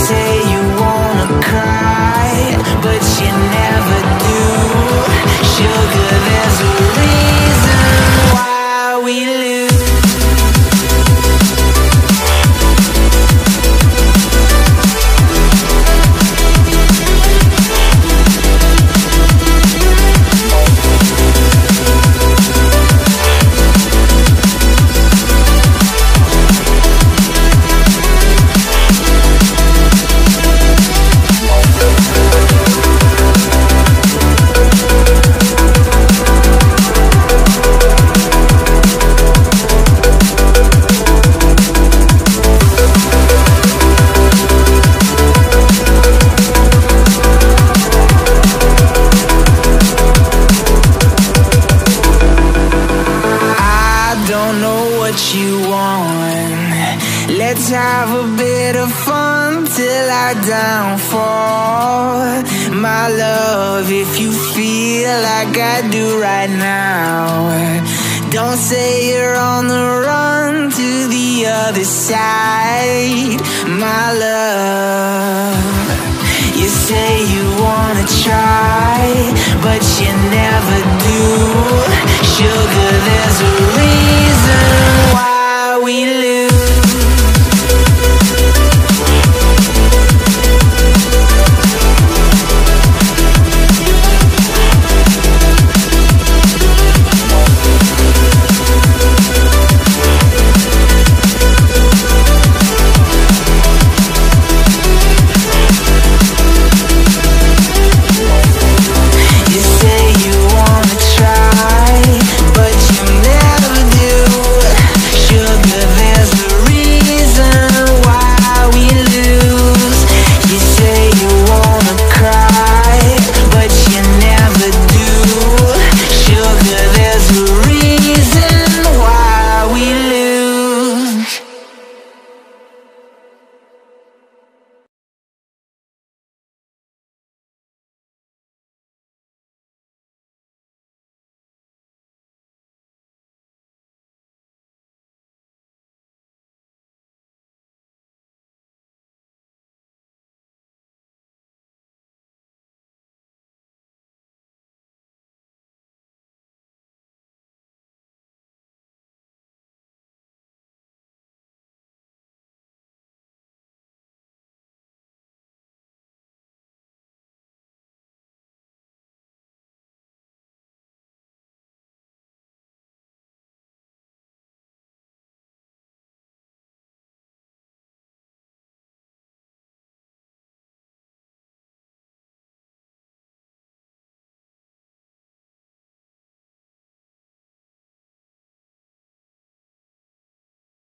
say you wanna cry, but you never do. Sugar, there's a reason why we lose. You want. Let's have a bit of fun till I downfall. My love, if you feel like I do right now, don't say you're on the run to the other side. My love, you say you wanna try, but you never do. Sugar, there's a reason why we lose.